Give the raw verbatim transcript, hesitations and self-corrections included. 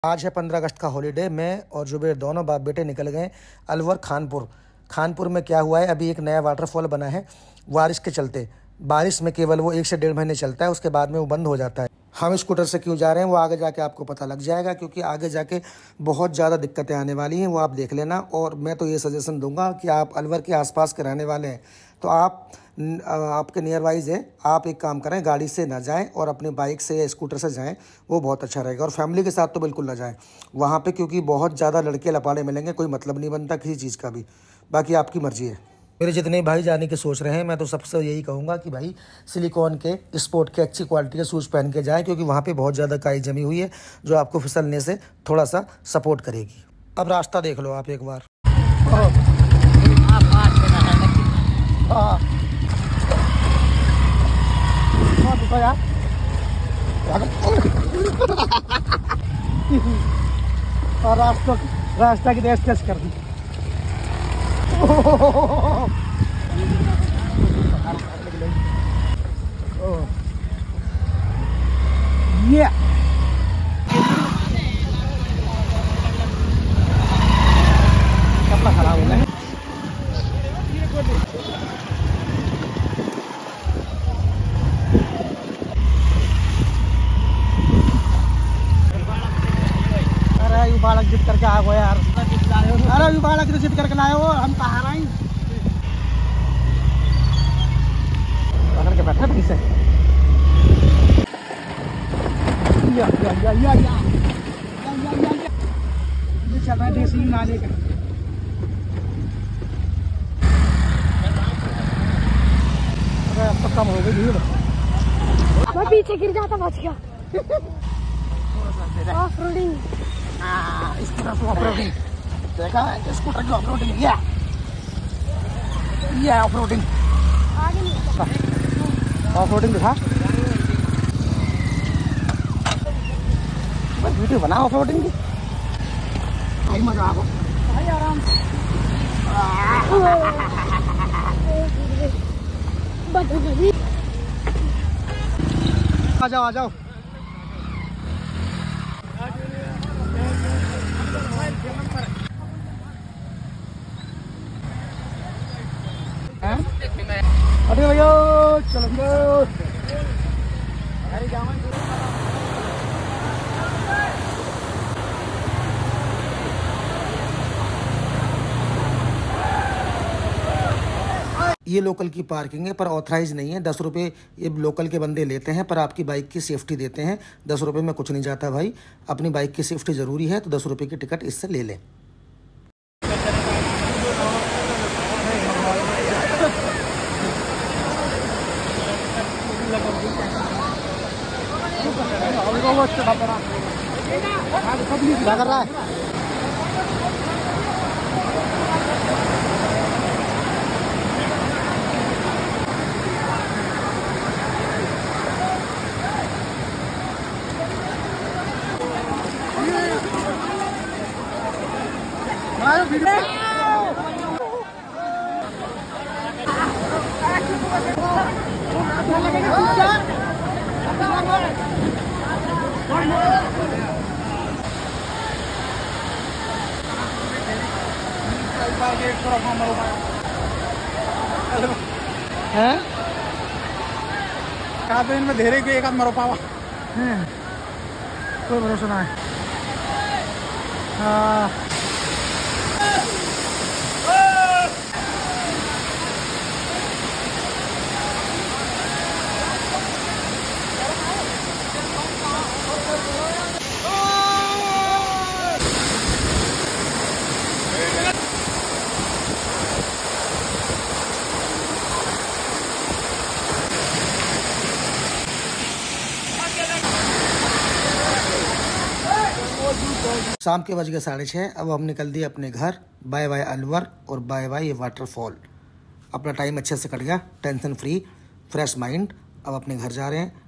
आज है पंद्रह अगस्त का हॉलीडे। मैं और जुबेर दोनों बाप बेटे निकल गए अलवर खानपुर। खानपुर में क्या हुआ है, अभी एक नया वाटरफॉल बना है बारिश के चलते। बारिश में केवल वो एक से डेढ़ महीने चलता है, उसके बाद में वो बंद हो जाता है। हम स्कूटर से क्यों जा रहे हैं वो आगे जाके आपको पता लग जाएगा, क्योंकि आगे जाके बहुत ज़्यादा दिक्कतें आने वाली हैं, वो आप देख लेना। और मैं तो ये सजेशन दूंगा कि आप अलवर के आसपास के रहने वाले हैं तो आप आपके नियर वाइज है, आप एक काम करें, गाड़ी से ना जाएं और अपनी बाइक से या स्कूटर से जाएं, वो बहुत अच्छा रहेगा। और फैमिली के साथ तो बिल्कुल ना जाएं वहाँ पे, क्योंकि बहुत ज़्यादा लड़के लपाड़े मिलेंगे, कोई मतलब नहीं बनता किसी चीज़ का भी। बाकी आपकी मर्जी है। मेरे जितने भाई जाने की सोच रहे हैं, मैं तो सबसे यही कहूँगा कि भाई सिलिकॉन के स्पोर्ट के अच्छी क्वालिटी के शूज़ पहन के जाएं, क्योंकि वहाँ पे बहुत ज़्यादा काई जमी हुई है जो आपको फिसलने से थोड़ा सा सपोर्ट करेगी। अब रास्ता देख लो आप एक बार। और रास्ता रास्ता की रेस टेस्ट कर दी। ये कपड़ा खराब हो गया है। अरे बालक जिद करके आ गए यार। अरे बालक जिद करके लाए हो, हम कहाँ रहे पकड़ के बैठे पीछे। या या या या या ये चल रहा है देसी नाले का। अरे अब तो कम हो गई भीड़। मैं पीछे गिर जाता, बच गया। ऑफ रोडिंग, स्कूटर की ऑफ रोडिंग देखा है, स्कूटर की ऑफ रोडिंग। ये ये ऑफ रोडिंग, आगे नहीं ऑफ रोडिंग दिखा। बस वीडियो बना ऑफ रोडिंग की, आई मजा आपको भाई आराम से। आ जाओ आ जाओ। अरे भैया चलो ये लोकल की पार्किंग है पर ऑथराइज नहीं है। दस रुपये ये लोकल के बंदे लेते हैं, पर आपकी बाइक की सेफ्टी देते हैं। दस रुपये में कुछ नहीं जाता भाई, अपनी बाइक की सेफ्टी ज़रूरी है, तो दस रुपये की टिकट इससे ले लें। क्या कर रहा है? हैं? कहा तो इनमें धेरे के एक आध मरो पावा कोई भरोसा ना है। हाँ शाम के बज गए साढ़े छः। अब हम निकल दिए अपने घर। बाय बाय अलवर और बाय बाय ये वाटरफॉल। अपना टाइम अच्छे से कट गया, टेंशन फ्री, फ्रेश माइंड। अब अपने घर जा रहे हैं।